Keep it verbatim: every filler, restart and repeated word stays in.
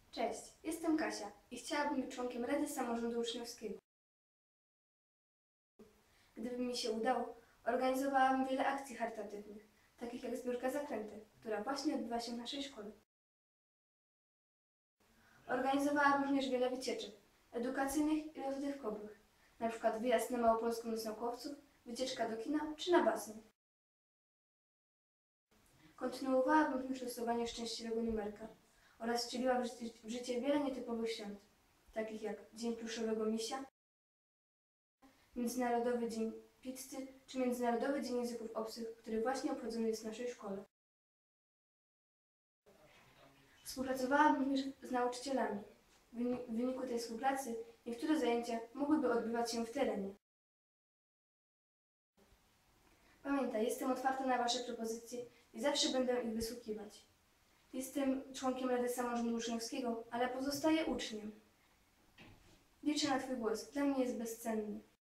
Cześć, jestem Kasia i chciałabym być członkiem Rady Samorządu Uczniowskiego. Gdyby mi się udało, organizowałabym wiele akcji charytatywnych, takich jak zbiórka zakręty, która właśnie odbywa się w naszej szkole. Organizowałabym również wiele wycieczek edukacyjnych i rozrywkowych, na przykład wyjazd na Małopolską Noc Naukowców, wycieczka do kina czy na basen. Kontynuowałabym również losowanie szczęśliwego numerka oraz wcieliła w życie, w życie wiele nietypowych świąt, takich jak Dzień Pluszowego Misia, Międzynarodowy Dzień Pizzy czy Międzynarodowy Dzień Języków Obcych, który właśnie obchodzony jest w naszej szkole. Współpracowałam również z nauczycielami. W wyniku tej współpracy niektóre zajęcia mogłyby odbywać się w terenie. Pamiętaj, jestem otwarta na Wasze propozycje i zawsze będę ich wysłuchiwać. Jestem członkiem Rady Samorządu Uczniowskiego, ale pozostaję uczniem. Liczę na Twój głos, dla mnie jest bezcenny.